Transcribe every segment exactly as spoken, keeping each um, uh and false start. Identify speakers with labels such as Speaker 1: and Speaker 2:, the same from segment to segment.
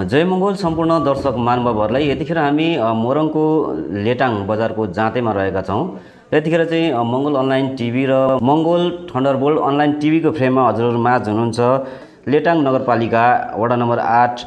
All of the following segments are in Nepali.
Speaker 1: जय मङ्गोल सम्पूर्ण दर्शक महानुभावहरूलाई। यतिखेर हामी मोरङको लेटाङ बजारको जाँतेमा रहेका छौँ। यतिखेर चाहिँ मङ्गोल अनलाइन टिभी र मङ्गोल थन्डरबोल्ट अनलाइन टिभीको फ्रेममा हजुरहरू माझ हुनुहुन्छ। लेटाङ नगरपालिका वडा नम्बर आठ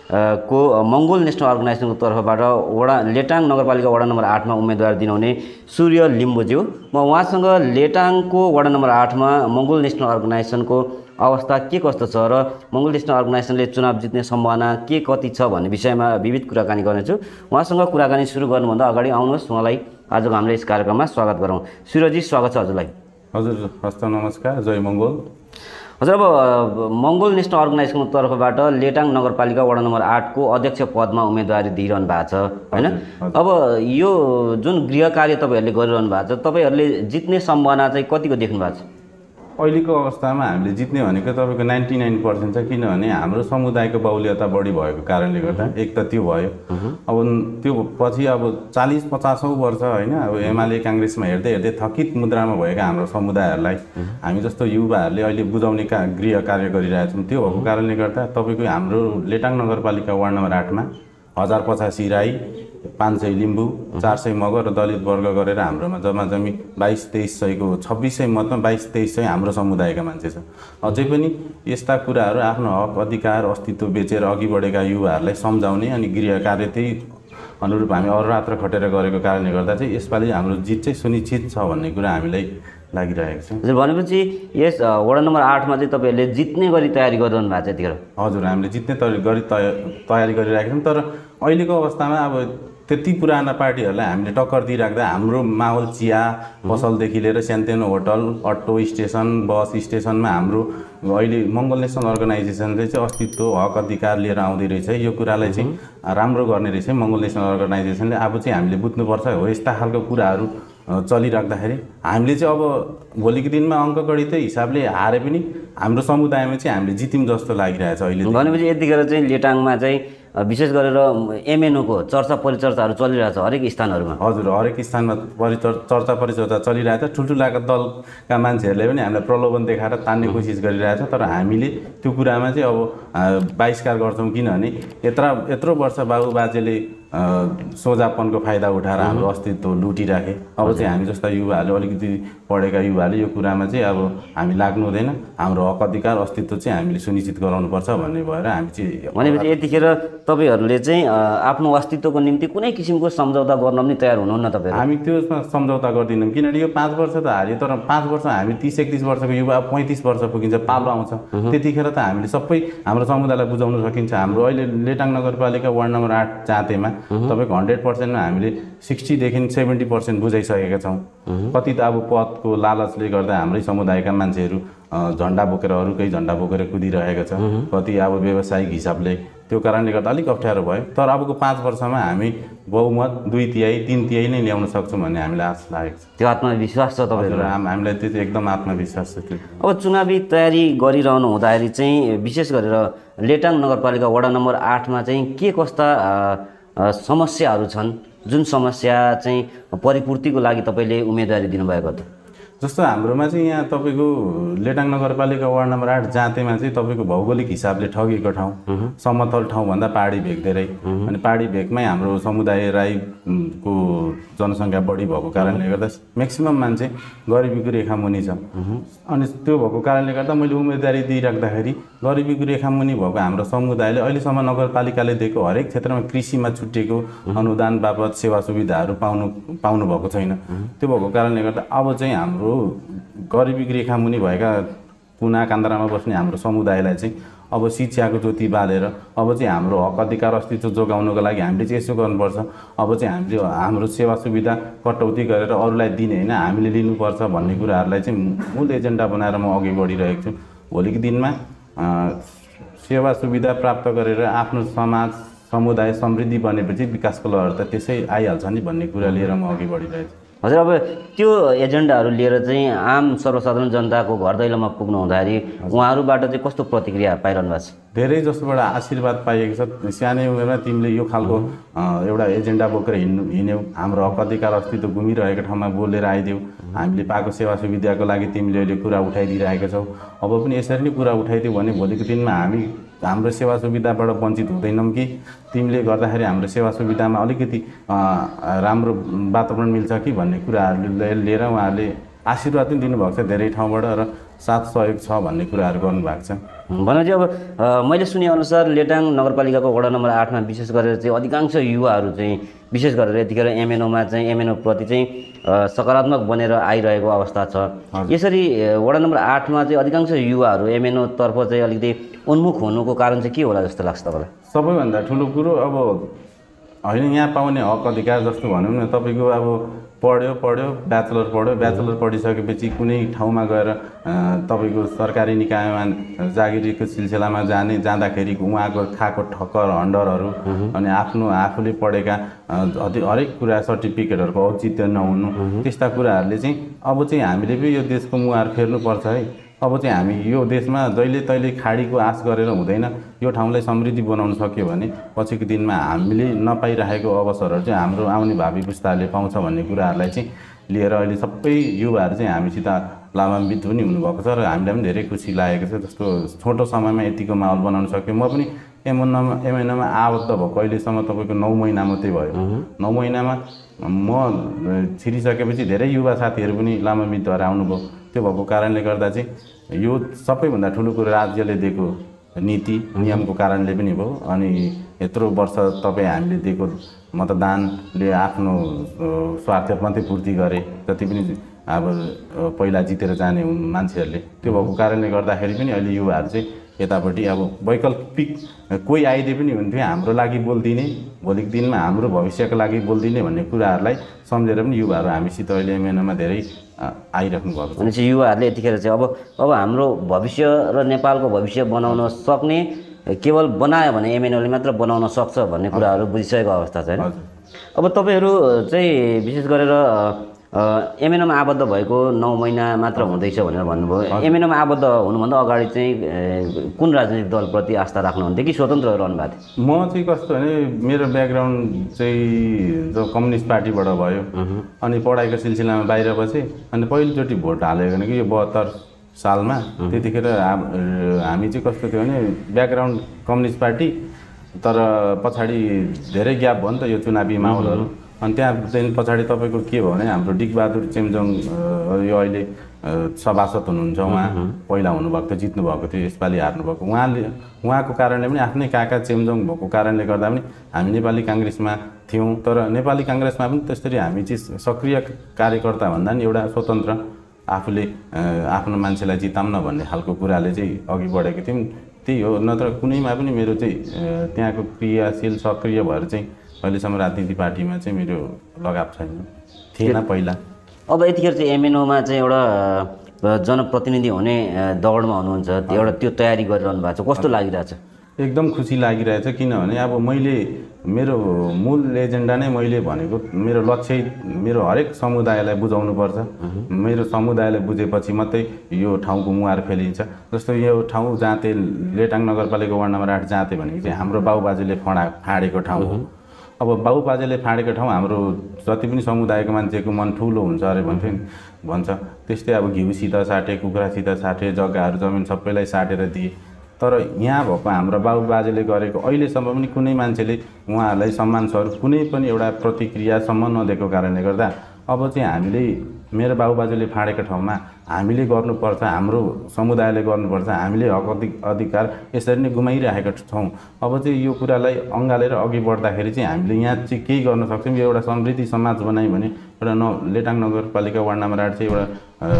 Speaker 1: को मङ्गोल नेसनल अर्गनाइजेसनको तर्फबाट वडा लेटाङ नगरपालिका वडा नम्बर आठमा उम्मेदवार दिनुहुने सूर्य लिम्बुज्यू। म उहाँसँग लेटाङको वडा नम्बर आठमा मङ्गोल नेसनल अर्गनाइजेसनको अवस्था के कस्तो छ र मङ्गोल नेसनल अर्गनाइजेसनले चुनाव जित्ने सम्भावना के कति छ भन्ने विषयमा विविध कुराकानी गर्नेछु। उहाँसँग कुराकानी सुरु गर्नुभन्दा अगाडि आउनुहोस् उहाँलाई आजको हामीले यस कार्यक्रममा स्वागत गरौँ। सूर्यजी, स्वागत छ हजुरलाई।
Speaker 2: हजुर हस्त नमस्कार, जय मङ्गोल।
Speaker 1: हजुर, अब मङ्गोल नेसनल अर्गनाइजेसनको तर्फबाट लेटाङ नगरपालिका वडा नम्बर आठको अध्यक्ष पदमा उम्मेदवारी दिइरहनु भएको छ होइन। अब यो जुन गृह कार्य तपाईँहरूले गरिरहनु भएको छ, तपाईँहरूले जित्ने सम्भावना चाहिँ कतिको देख्नु भएको छ?
Speaker 2: अहिलेको अवस्थामा हामीले जित्ने भनेको तपाईँको नाइन्टी नाइन पर्सेन्ट छ, किनभने हाम्रो समुदायको बाहुल्यता बढी भएको कारणले गर्दा एक त त्यो भयो। अब त्यो पछि अब चालिस पचासौँ वर्ष होइन, अब एमाले काङ्ग्रेसमा हेर्दै हेर्दै थकित मुद्रामा भएका हाम्रो समुदायहरूलाई हामी जस्तो युवाहरूले अहिले बुझाउने का गृह कार्य गरिरहेका छौँ। त्यो भएको कारणले गर्दा तपाईँको हाम्रो लेटाङ नगरपालिका वार्ड नम्बर आठमा हजार पचासी राई, पाँच सय लिम्बू, चार सय मगर र दलित वर्ग गरेर हाम्रोमा जम्मा जम्मी बाइस तेइस सयको छब्बिस सय मतमा बाइस तेइस सय हाम्रो समुदायका मान्छे छ। अझै पनि यस्ता कुराहरू आफ्नो हक अधिकार अस्तित्व बेचेर अघि बढेका युवाहरूलाई सम्झाउने अनि गृह कार्य त्यही अनुरूप हामी अहोरात्र खटेर गरेको कारणले गर्दा चाहिँ यसपालि हाम्रो जित चाहिँ सुनिश्चित छ भन्ने कुरा हामीलाई लागिरहेको छ।
Speaker 1: हजुर, भनेपछि यस वडा नम्बर आठमा चाहिँ तपाईँहरूले जित्ने गरी तयारी गरिरहनु भएको छ यतिखेर?
Speaker 2: हजुर, हामीले जित्ने गरी तयारी गरिरहेका छौँ। तर अहिलेको अवस्थामा अब त्यति पुराना पार्टीहरूलाई हामीले टक्कर दिइराख्दा हाम्रो माहौल चिया पसलदेखि लिएर सानोतिनो होटल, अटो स्टेसन, बस स्टेसनमा हाम्रो अहिले मङ्गोल नेसनल अर्गनाइजेसनले चाहिँ अस्तित्व हक अधिकार लिएर आउँदै रहेछ। यो कुरालाई चाहिँ राम्रो गर्ने रहेछ मङ्गोल नेसनल अर्गनाइजेसनले। अब चाहिँ हामीले बुझ्नुपर्छ हो यस्ता खालको कुराहरू चलिराख्दाखेरि हामीले चाहिँ अब भोलिको दिनमा अङ्क गणितै हिसाबले हारे पनि हाम्रो समुदायमा चाहिँ हामीले जित्यौँ जस्तो लागिरहेछ अहिले।
Speaker 1: भनेपछि यतिखेर चाहिँ लेटाङमा चाहिँ विशेष गरेर एमएनओको चर्चा परिचर्चाहरू चलिरहेछ हरेक स्थानहरूमा?
Speaker 2: हजुर, हरेक स्थानमा परिचर चर्चा परिचर्चा चलिरहेछ। ठुल्ठुलाका दलका मान्छेहरूले पनि हामीलाई प्रलोभन देखाएर तान्ने कोसिस गरिरहेछ। तर हामीले त्यो कुरामा चाहिँ अब बहिष्कार गर्छौँ, किनभने यत्र यत्रो वर्ष बाबु बाजेले सोझापनको फाइदा उठाएर हाम्रो अस्तित्व लुटिराखे। अब चाहिँ हामी जस्ता युवाहरूले, अलिकति पढेका युवाहरूले यो कुरामा चाहिँ अब हामी लाग्नु हुँदैन। हाम्रो हक अधिकार अस्तित्व चाहिँ हामीले सुनिश्चित गराउनुपर्छ भन्ने भएर हामी चाहिँ।
Speaker 1: भनेपछि यतिखेर तपाईँहरूले चाहिँ आफ्नो अस्तित्वको निम्ति कुनै किसिमको सम्झौता गर्न पनि तयार हुनुहुन्न तपाईँहरू?
Speaker 2: हामी त्यसमा सम्झौता गर्दैनौँ, किनभने यो पाँच वर्ष त हार्यो, तर पाँच वर्ष हामी तिस एकतिस वर्षको युवा पैँतिस वर्ष पुगिन्छ, पालो आउँछ, त्यतिखेर त हामीले सबै हाम्रो समुदायलाई बुझाउन सकिन्छ। हाम्रो अहिले लेटाङ नगरपालिका वार्ड नम्बर आठ जाँतेमा तपाईँको हन्ड्रेड पर्सेन्टमा हामीले सिक्सटीदेखि सेभेन्टी पर्सेन्ट बुझाइसकेका छौँ। कति त अब पदको लालचले गर्दा हाम्रै समुदायका मान्छेहरू झन्डा बोकेर अरूकै झन्डा बोकेर कुदिरहेको छ, कति अब व्यावसायिक हिसाबले। त्यो कारणले गर्दा अलिक अप्ठ्यारो भयो। तर अबको पाँच वर्षमा हामी बहुमत दुई तिहाई तिन तिहाई नै ल्याउन सक्छौँ भन्ने हामीलाई आश लागेको छ।
Speaker 1: त्यो आत्मविश्वास छ तपाईँहरू?
Speaker 2: हामीलाई त्यो एकदम आत्मविश्वास छ। त्यो
Speaker 1: अब चुनावी तयारी गरिरहनु हुँदाखेरि चाहिँ विशेष गरेर लेटाङ नगरपालिका वडा नम्बर आठमा चाहिँ के कस्ता समस्याहरू छन् जुन समस्या चाहिँ परिपूर्तिको लागि तपाईँले उम्मेदवारी दिनुभएको त?
Speaker 2: जस्तो हाम्रोमा चाहिँ यहाँ तपाईँको लेटाङ नगरपालिका वार्ड नम्बर आठ जाँतेमा चाहिँ तपाईँको भौगोलिक हिसाबले ठगिएको ठाउँ, समतल ठाउँभन्दा पहाडी भेग धेरै। अनि पहाडी भेगमै हाम्रो समुदाय राईको जनसङ्ख्या बढी भएको कारणले गर्दा म्याक्सिमम् मान्छे गरिबीको रेखा मुनि छ। अनि त्यो भएको कारणले गर्दा मैले उम्मेदवारी दिइराख्दाखेरि गरिबीको रेखा मुनि भएको हाम्रो समुदायले अहिलेसम्म नगरपालिकाले दिएको हरेक क्षेत्रमा कृषिमा छुट्टिएको अनुदान बापत सेवा सुविधाहरू पाउनु पाउनु भएको छैन। त्यो भएको कारणले गर्दा अब चाहिँ हाम्रो गरिबी रेखा मुनि भएका पुना कान्द्रामा बस्ने हाम्रो समुदायलाई चाहिँ अब शिक्षाको ज्योति बालेर अब चाहिँ हाम्रो हक अधिकार अस्तित्व जोगाउनको लागि हामीले चाहिँ यसो गर्नुपर्छ। अब चाहिँ हामीले हाम्रो सेवा सुविधा कटौती गरेर अरूलाई दिने होइन, हामीले लिनुपर्छ भन्ने कुराहरूलाई चाहिँ मूल एजेन्डा बनाएर म अघि बढिरहेको छु। भोलिको दिनमा सेवा सुविधा प्राप्त गरेर आफ्नो समाज समुदाय समृद्धि बनेपछि विकासको लहर त त्यसै आइहाल्छ नि भन्ने कुरा लिएर म अघि बढिरहेको छु।
Speaker 1: हजुर, अब त्यो एजेन्डाहरू लिएर चाहिँ आम सर्वसाधारण जनताको घर दैलोमा पुग्नु हुँदाखेरि उहाँहरूबाट चाहिँ कस्तो प्रतिक्रिया पाइरहनु भएको छ?
Speaker 2: धेरै जसोबाट आशीर्वाद पाइएको छ। सानै उमेरमा तिमीले यो खालको एउटा एजेन्डा बोकेर हिँड्नु हिँड्यौ, हाम्रो हक अधिकार अस्तित्व घुमिरहेको ठाउँमा बोलेर आइदेऊ, हामीले पाएको सेवा सुविधाको लागि तिमीले अहिले कुरा उठाइदिइरहेका छौ, अब पनि यसरी नै कुरा उठाइदियो भने भोलिको दिनमा हामी हाम्रो सेवा सुविधाबाट वञ्चित हुँदैनौँ कि तिमीले गर्दाखेरि हाम्रो सेवा सुविधामा अलिकति राम्रो वातावरण मिल्छ कि भन्ने कुराहरूले लिएर उहाँहरूले आशीर्वाद पनि दिनुभएको छ धेरै ठाउँबाट र साथ सहयोग छ भन्ने कुराहरू गर्नुभएको छ।
Speaker 1: भनेपछि अब मैले सुनेअनुसार लेटाङ नगरपालिकाको वडा नम्बर आठमा विशेष गरेर चाहिँ अधिकांश युवाहरू चाहिँ विशेष गरेर यतिखेर एमएनओमा चाहिँ एमएनओ प्रति चाहिँ सकारात्मक बनेर आइरहेको अवस्था छ। यसरी वडा नम्बर आठमा चाहिँ अधिकांश युवाहरू एमएनओ तर्फ चाहिँ अलिकति उन्मुख हुनुको कारण चाहिँ के होला जस्तो लाग्छ तपाईँलाई?
Speaker 2: सबैभन्दा ठुलो कुरो अब होइन यहाँ पाउने हक अधिकार जस्तो भनौँ न, तपाईँको अब पढ्यो पढ्यो ब्याचलर पढ्यो ब्याचलर पढिसकेपछि कुनै ठाउँमा गएर तपाईँको सरकारी निकायमा जागिरीको सिलसिलामा जाने जाँदाखेरि उहाँको खाएको ठक्कर हन्डरहरू अनि आफ्नो आफूले पढेका हरेक कुरा सर्टिफिकेटहरूको औचित्य नहुनु, त्यस्ता कुराहरूले चाहिँ अब चाहिँ हामीले पनि यो देशको मुहार फेर्नुपर्छ है। अब चाहिँ हामी यो देशमा जहिले तहिले खाडीको आश गरेर हुँदैन, यो ठाउँलाई समृद्धि बनाउन सक्यो भने पछिको दिनमा हामीले नपाइरहेको अवसरहरू चाहिँ हाम्रो आउने भावी पुस्ताले पाउँछ भन्ने कुराहरूलाई चाहिँ लिएर अहिले सबै युवाहरू चाहिँ हामीसित लाभान्वित पनि हुनुभएको छ र हामीलाई पनि धेरै खुसी लागेको छ। जस्तो छोटो समयमा यतिको माहौल बनाउन सक्यो। म पनि एमएनओमा एमएनओमा आबद्ध भएको अहिलेसम्म तपाईँको नौ महिना मात्रै भयो। नौ महिनामा म छिरिसकेपछि धेरै युवा साथीहरू पनि लाभान्वित भएर आउनुभयो। त्यो भएको कारणले गर्दा चाहिँ यो सबैभन्दा ठुलो कुरो राज्यले दिएको नीति नियमको कारणले पनि भयो। अनि यत्रो वर्ष तपाईँ हामीले दिएको मतदानले आफ्नो स्वार्थ मात्रै पूर्ति गरे, जति पनि अब पहिला जितेर जाने मान्छेहरूले, त्यो भएको कारणले गर्दाखेरि पनि अहिले युवाहरू चाहिँ यतापट्टि अब वैकल्पिक कोही आइदिए पनि हुन्थ्यो हाम्रो लागि बोलिदिने, भोलिको दिनमा हाम्रो भविष्यको लागि बोलिदिने भन्ने कुराहरूलाई सम्झेर पनि युवाहरू हामीसित अहिले एमएनओमा धेरै आइराख्नु भएको छ।
Speaker 1: भनेपछि युवाहरूले यतिखेर चाहिँ अब अब हाम्रो भविष्य र नेपालको भविष्य बनाउन सक्ने केवल बनायो भने एमएनओले मात्र बनाउन सक्छ भन्ने कुराहरू बुझिसकेको अवस्था छ हैन? अब तपाईँहरू चाहिँ विशेष गरेर एमएनओमा आबद्ध भएको नौ महिना मात्र हुँदैछ भनेर भन्नुभयो। एमएनओमा आबद्ध हुनुभन्दा अगाडि चाहिँ कुन राजनीतिक दलप्रति आस्था राख्नुहुन्थ्यो कि स्वतन्त्र रहनु भएको थियो?
Speaker 2: म चाहिँ कस्तो भने मेरो ब्याकग्राउन्ड चाहिँ जो कम्युनिस्ट पार्टीबाट भयो अनि पढाइको सिलसिलामा बाहिर बसेँ। अनि पहिलोचोटि भोट हालेको भने कि यो बहत्तर सालमा, त्यतिखेर हामी चाहिँ कस्तो थियो भने ब्याकग्राउन्ड कम्युनिस्ट पार्टी, तर पछाडि धेरै ग्याप भयो नि त यो चुनावी माहौलहरू। अनि त्यहाँदेखि पछाडि तपाईँको के भयो भने हाम्रो डिकबहादुर चेम्जोङ यो अहिले सभासद हुनुहुन्छ, उहाँ पहिला हुनुभएको थियो, जित्नु भएको थियो, यसपालि हार्नुभएको। उहाँले उहाँको कारणले पनि आफ्नै काका चेम्जोङ भएको कारणले गर्दा पनि हामी नेपाली काङ्ग्रेसमा थियौँ। तर नेपाली काङ्ग्रेसमा पनि त्यसरी हामी चाहिँ सक्रिय कार्यकर्ता भन्दा नि एउटा स्वतन्त्र आफूले आफ्नो मान्छेलाई जिताउन भन्ने खालको कुराले चाहिँ अघि बढेको थियौँ। त्यही हो, नत्र कुनैमा पनि मेरो चाहिँ त्यहाँको क्रियाशील सक्रिय भएर चाहिँ अहिलेसम्म राजनीति पार्टीमा चाहिँ मेरो लगाव छैन, थिएन पहिला।
Speaker 1: अब यतिखेर चाहिँ एमएनओमा चाहिँ एउटा जनप्रतिनिधि हुने दौडमा हुनुहुन्छ, एउटा त्यो तयारी गरिरहनु भएको छ, कस्तो लागिरहेछ?
Speaker 2: एकदम खुसी लागिरहेछ। किनभने अब मैले मेरो मूल एजेन्डा नै मैले भनेको मेरो लक्ष्य मेरो हरेक समुदायलाई बुझाउनुपर्छ। मेरो समुदायलाई बुझेपछि मात्रै यो ठाउँको मुहार फेलिन्छ। जस्तो यो ठाउँ जाँते लेटाङ नगरपालिका वार्ड नम्बर आठ जाँते भनेको चाहिँ हाम्रो बाबुबाजेले फडा फाडेको ठाउँ हो। अब बाबुबाजेले फाडेको ठाउँ हाम्रो जति पनि समुदायको मान्छेको मन ठुलो हुन्छ अरे भन्थ्यो नि भन्छ, त्यस्तै अब घिउसित साटे, कुखुरासित साटे, जग्गाहरू जमिन सबैलाई साटेर दिए। तर यहाँ भएको हाम्रो बाबुबाजेले गरेको अहिलेसम्म पनि कुनै मान्छेले उहाँहरूलाई सम्मानस्वरूप कुनै पनि एउटा प्रतिक्रियासम्म नदिएको कारणले गर्दा अब चाहिँ हामीले मेरो बाबुबाजेले फाडेको ठाउँमा हामीले गर्नुपर्छ, हाम्रो समुदायले गर्नुपर्छ। हामीले हक अधिकार यसरी नै गुमाइरहेका छौँ। अब चाहिँ यो कुरालाई अँगालेर अघि बढ्दाखेरि चाहिँ हामीले यहाँ चाहिँ केही गर्न सक्छौँ। यो एउटा समृद्धि समाज बनायौँ भने एउटा न लेटाङ नगरपालिका वार्ड नम्बर आठ चाहिँ एउटा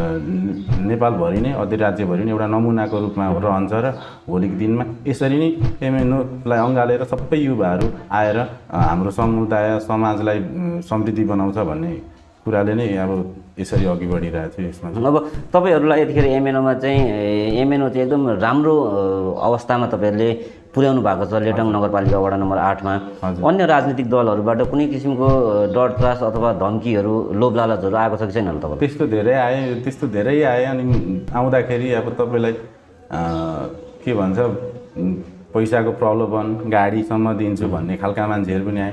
Speaker 2: नेपालभरि नै अधिराज्यभरि नै एउटा नमुनाको रूपमा रहन्छ र भोलिको दिनमा यसरी नै एमएनओलाई अँगालेर सबै युवाहरू आएर हाम्रो समुदाय समाजलाई समृद्धि बनाउँछ भन्ने कुराले नै अब यसरी अघि बढिरहेको छ। यसमा
Speaker 1: अब तपाईँहरूलाई यतिखेर एमएनओमा चाहिँ एमएनओ चाहिँ एकदम राम्रो अवस्थामा तपाईँहरूले पुर्याउनु भएको छ लेटाङ नगरपालिका वडा नम्बर आठमा। अन्य राजनीतिक दलहरूबाट कुनै किसिमको डर त्रास अथवा धम्कीहरू लोभ लालचहरू आएको छ कि छैन तपाईँलाई?
Speaker 2: त्यस्तो धेरै आयो, त्यस्तो धेरै आयो। अनि आउँदाखेरि अब तपाईँलाई के भन्छ पैसाको प्रलोभन, गाडीसम्म दिन्छु भन्ने खालका मान्छेहरू पनि आए।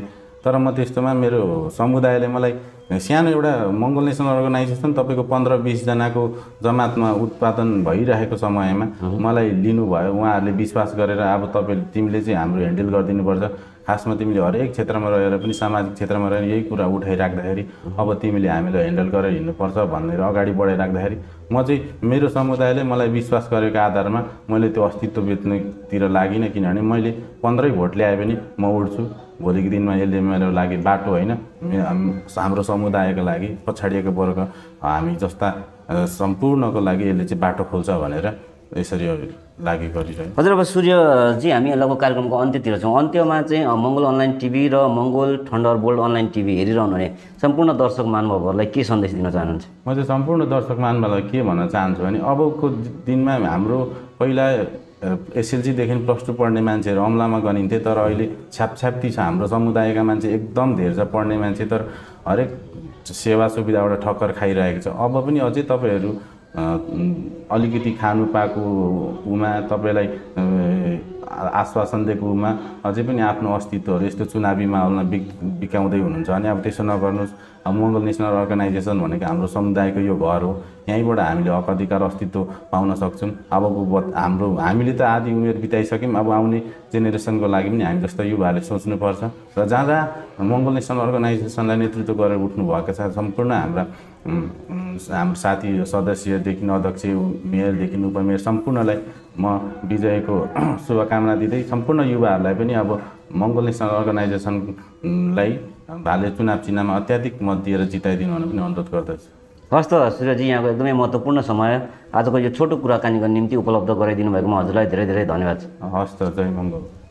Speaker 2: तर म त्यस्तोमा मेरो समुदायले मलाई सानो एउटा मङ्गोल नेसनल अर्गनाइजेसन तपाईँको पन्ध्र बिसजनाको जमातमा उत्पादन भइरहेको समयमा मलाई लिनुभयो। उहाँहरूले विश्वास गरेर अब तपाईँले तिमीले चाहिँ हाम्रो ह्यान्डल गरिदिनुपर्छ, खासमा तिमीले हरेक क्षेत्रमा रहेर पनि सामाजिक क्षेत्रमा रहेर यही कुरा उठाइराख्दाखेरि अब तिमीले हामीलाई ह्यान्डल गरेर हिँड्नुपर्छ भनेर अगाडि बढाइराख्दाखेरि म चाहिँ मेरो समुदायले मलाई विश्वास गरेको आधारमा मैले त्यो अस्तित्व बेच्नेतिर लागिनँ। किनभने मैले पन्ध्रै भोट ल्याए पनि म उड्छु, भोलिको दिनमा यसले मेरो लागि बाटो होइन, हाम्रो समुदायको लागि पछाडिएको वर्ग हामी जस्ता सम्पूर्णको लागि यसले चाहिँ बाटो खोल्छ भनेर यसरी लागि गरिरहेको।
Speaker 1: हजुर, अब सूर्यजी हामी लगभग कार्यक्रमको अन्त्यतिर छौँ। अन्त्यमा चाहिँ मङ्गोल अनलाइन टिभी र मङ्गोल थन्डरबोल्ट अनलाइन टिभी हेरिरहनु हुने सम्पूर्ण दर्शक महानुभावहरूलाई के सन्देश दिन चाहनुहुन्छ?
Speaker 2: म चाहिँ सम्पूर्ण दर्शक महानुभावलाई के भन्न चाहन्छु भने अबको दिनमा हाम्रो पहिला एसएलसीदेखि प्लस टू पढ्ने मान्छेहरू अम्लामा गनिन्थे, तर अहिले छ्यापछ्याप्ती छ। हाम्रो समुदायका मान्छे एकदम धेर छ पढ्ने मान्छे, तर हरेक सेवा सुविधाबाट ठक्कर खाइरहेको छ। अब पनि अझै तपाईँहरू अलिकति खानु पाएको उमा, तपाईँलाई आश्वासन दिएको उमा अझै पनि आफ्नो अस्तित्वहरू यस्तो चुनावी माहौलमा बिक बिकाउँदै हुनुहुन्छ भने अब त्यसो नगर्नुहोस्। अब मङ्गोल नेसनल अर्गनाइजेसन भनेको हाम्रो समुदायको यो घर हो, यहीँबाट हामीले हक अधिकार अस्तित्व पाउन सक्छौँ। अबको हाम्रो हामीले त आधी उमेर बिताइसक्यौँ, अब आउने जेनेरेसनको लागि पनि हामी जस्तो युवाहरूले सोच्नुपर्छ। र जहाँ जहाँ मङ्गोल नेसनल अर्गनाइजेसनलाई नेतृत्व गरेर उठ्नुभएका छ सम्पूर्ण हाम्रा हाम्रो साथी सदस्यदेखि अध्यक्ष, मेयरदेखि उपमेयर सम्पूर्णलाई म विजयको शुभकामना दिँदै सम्पूर्ण युवाहरूलाई पनि अब मङ्गोल नेसनल अर्गनाइजेसनलाई भाले चुनाव चिन्हमा अत्याधिक मत दिएर जिताइदिनु भनेर पनि अनुरोध गर्दछु।
Speaker 1: हस् त सूर्यजी, यहाँको एकदमै महत्त्वपूर्ण समय आजको यो छोटो कुराकानी गर्ने निम्ति उपलब्ध गराइदिनु भएकोमा हजुरलाई धेरै धेरै धन्यवाद।
Speaker 2: हस् त, जय मङ्गल।